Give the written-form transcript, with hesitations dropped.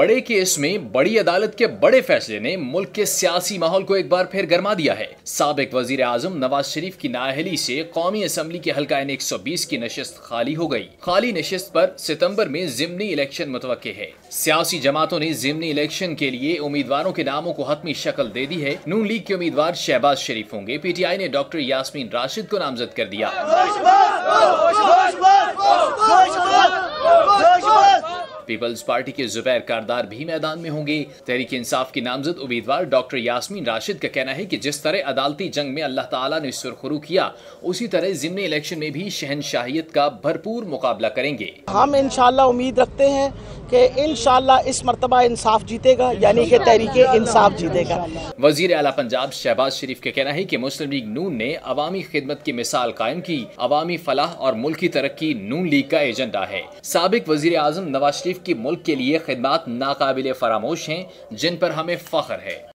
बड़े केस में बड़ी अदालत के बड़े फैसले ने मुल्क के सियासी माहौल को एक बार फिर गर्मा दिया है। साबिक वजीर आजम नवाज शरीफ की नाअहली से कौमी असम्बली के हल्का N 120 की नशिस्त खाली हो गई। खाली नशिस्त पर सितंबर में जिमनी इलेक्शन मुतवक्के है। सियासी जमातों ने जिमनी इलेक्शन के लिए उम्मीदवारों के नामों को हतमी शक्ल दे दी है। नून लीग के उम्मीदवार शहबाज शरीफ होंगे। PTI ने डॉक्टर यास्मीन राशिद को नामजद कर दिया। पीपल्स पार्टी के जुबैर कारदार भी मैदान में होंगे। तहरीक इंसाफ की नामजद उम्मीदवार डॉक्टर यास्मीन राशिद का कहना है कि जिस तरह अदालती जंग में अल्लाह ताला ने सुरखरू किया, उसी तरह जिमनी इलेक्शन में भी शहनशाहियत का भरपूर मुकाबला करेंगे। हम इंशाअल्लाह उम्मीद रखते हैं कि इंशाअल्लाह इस मर्तबा इंसाफ जीतेगा, यानी कि तहरीक इंसाफ जीतेगा। वजीर आला पंजाब शहबाज शरीफ का कहना है कि मुस्लिम लीग नून ने अवामी खिदमत की मिसाल कायम की। अवामी फलाह और मुल्की तरक्की नून लीग का एजेंडा है। साबिक वजीर आजम नवाज शरीफ की मुल्क के लिए खिदमत नाकाबिले फरामोश हैं, जिन पर हमें फख्र है।